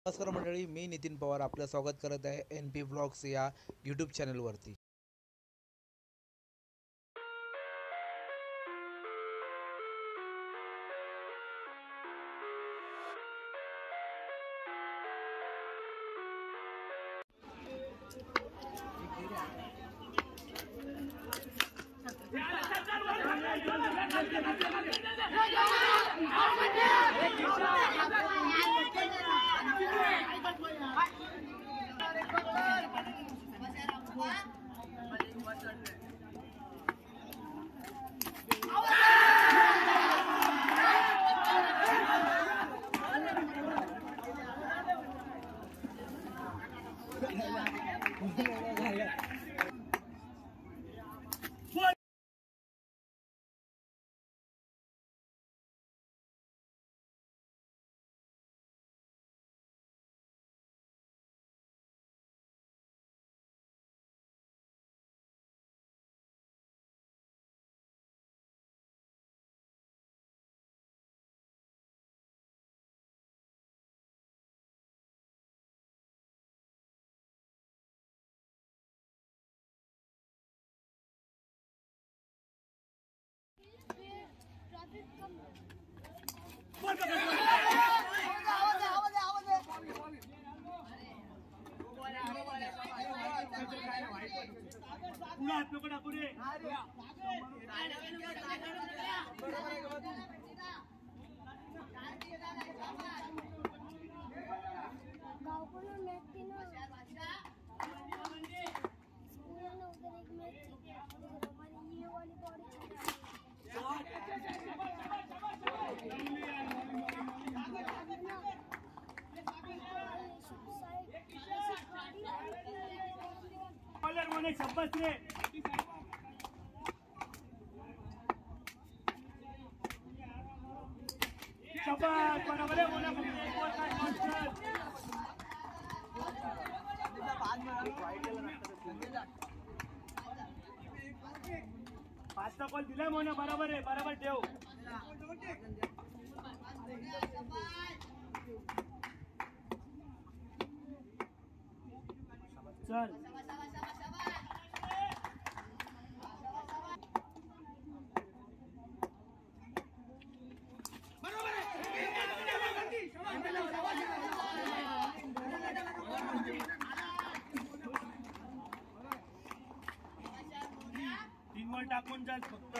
नमस्कार मंडळी, मी नितीन पवार आपलं स्वागत करत आहे NP व्लॉग्स या यूट्यूब चॅनलवरती. पाचचा कॉल दिलाय मोना, बरोबर आहे, बरोबर ठेव. चल तीन बॉल टाकून जाल फक्त.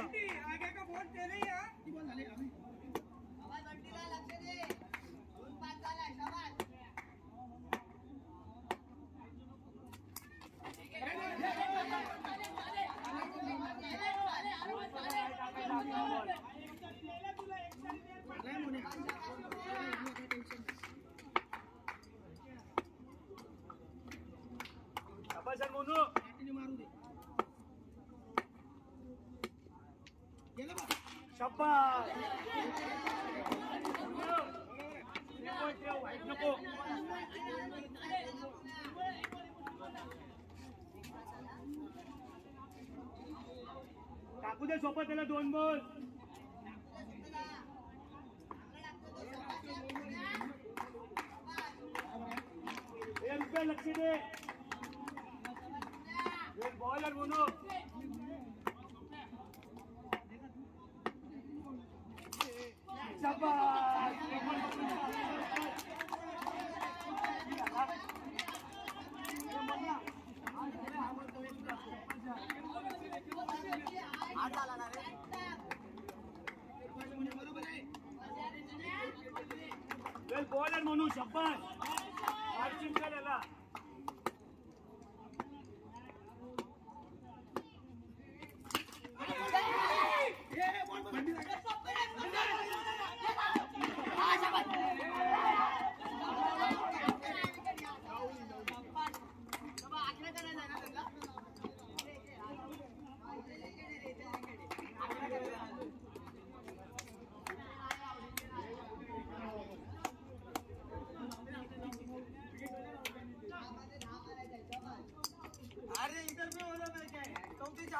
शाबास. नको टाकू दे सोबत त्याला दोन बॉल. लक्ष दे. एक बॉलर म्हणू. बॉलर म्हणू शब्बास. मार्चिंग करायला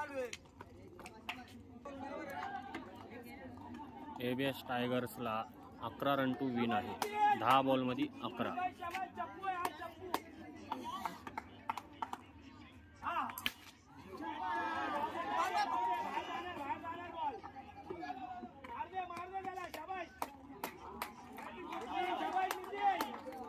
ABS टायगर्सला 11 रन टू विन आहे. 10 बॉलमध्ये 11. शाबास चप्पू आहे हा चप्पू. हा बाहेर जाणार बॉल. मार दे त्याला. शाबास शाबास नितीन.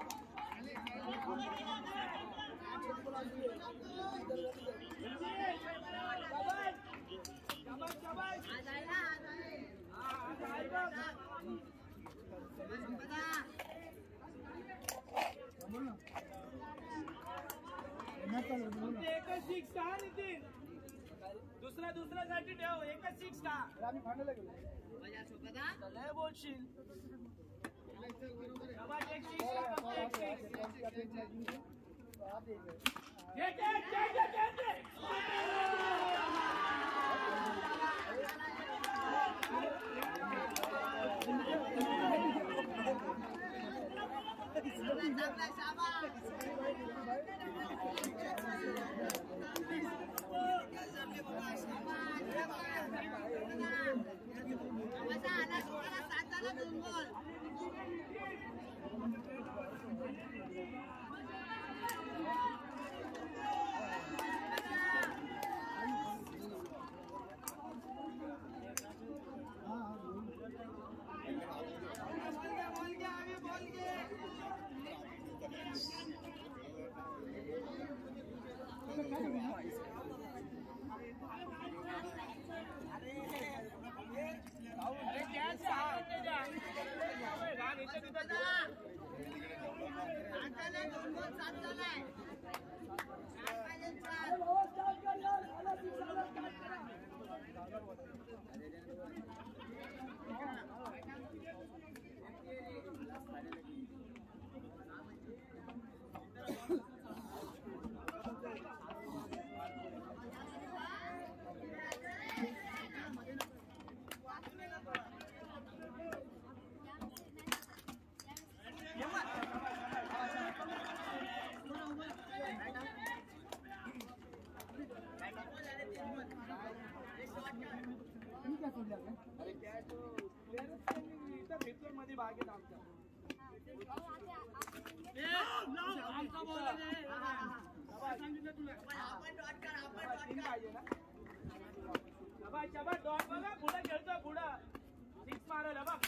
एकच सिक्स हा नितीन. दुसऱ्यासाठी ठेव. एकच सिक्स का लय बोलशील. एक मध्ये बागेत आमच्या डॉट बघा पुढे खेळतो पुढं सिक्स मारायला बघ.